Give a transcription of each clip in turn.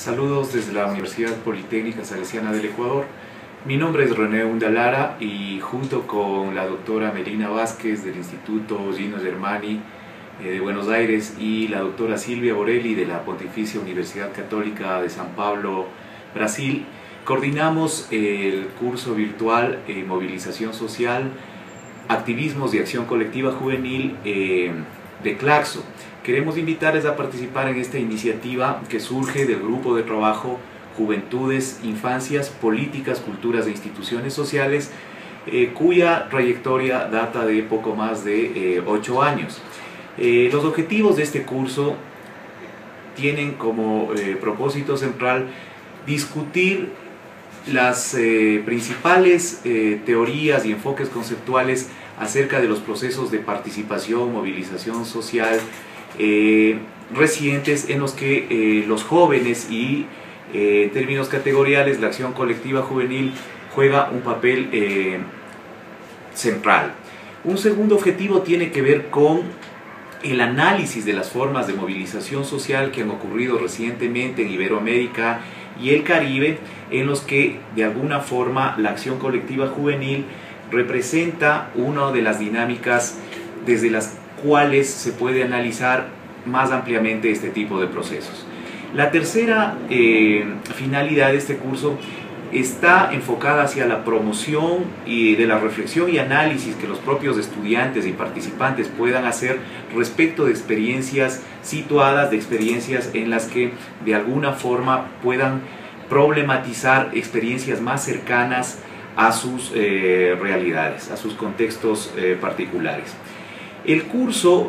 Saludos desde la Universidad Politécnica Salesiana del Ecuador. Mi nombre es René Undalara y junto con la doctora Melina Vázquez del Instituto Gino Germani de Buenos Aires y la doctora Silvia Borelli de la Pontificia Universidad Católica de San Pablo, Brasil, coordinamos el curso virtual Movilización Social, Activismos de Acción Colectiva Juvenil de Claxo. Queremos invitarles a participar en esta iniciativa que surge del grupo de trabajo Juventudes, Infancias, Políticas, Culturas e Instituciones Sociales, cuya trayectoria data de poco más de 8 años. Los objetivos de este curso tienen como propósito central discutir las principales teorías y enfoques conceptuales acerca de los procesos de participación, movilización social recientes en los que los jóvenes y en términos categoriales la acción colectiva juvenil juega un papel central. Un segundo objetivo tiene que ver con el análisis de las formas de movilización social que han ocurrido recientemente en Iberoamérica y el Caribe, en los que de alguna forma la acción colectiva juvenil representa una de las dinámicas desde las cuales se puede analizar más ampliamente este tipo de procesos. La tercera finalidad de este curso está enfocada hacia la promoción y de la reflexión y análisis que los propios estudiantes y participantes puedan hacer respecto de experiencias situadas, de experiencias en las que de alguna forma puedan problematizar experiencias más cercanas a sus realidades, a sus contextos particulares. El curso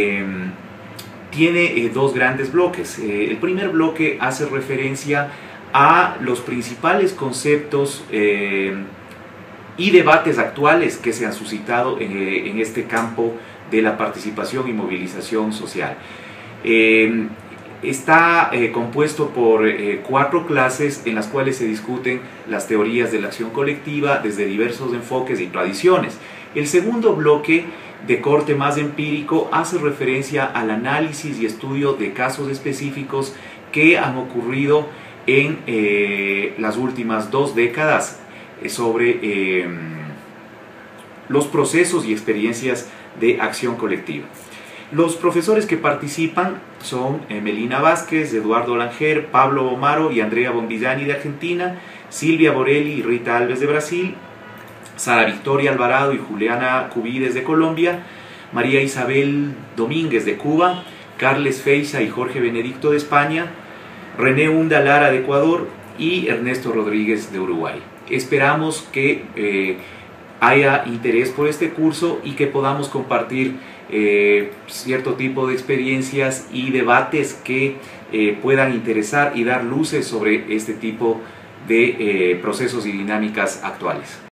tiene dos grandes bloques. El primer bloque hace referencia a los principales conceptos y debates actuales que se han suscitado en este campo de la participación y movilización social. Está compuesto por 4 clases en las cuales se discuten las teorías de la acción colectiva desde diversos enfoques y tradiciones. El segundo bloque, de corte más empírico, hace referencia al análisis y estudio de casos específicos que han ocurrido en las últimas 2 décadas sobre los procesos y experiencias de acción colectiva. Los profesores que participan son Melina Vázquez, Eduardo Langer, Pablo Bomaro y Andrea Bombillani de Argentina, Silvia Borelli y Rita Alves de Brasil, Sara Victoria Alvarado y Juliana Cubides de Colombia, María Isabel Domínguez de Cuba, Carles Feixa y Jorge Benedicto de España, René Undalara de Ecuador y Ernesto Rodríguez de Uruguay. Esperamos que haya interés por este curso y que podamos compartir cierto tipo de experiencias y debates que puedan interesar y dar luces sobre este tipo de procesos y dinámicas actuales.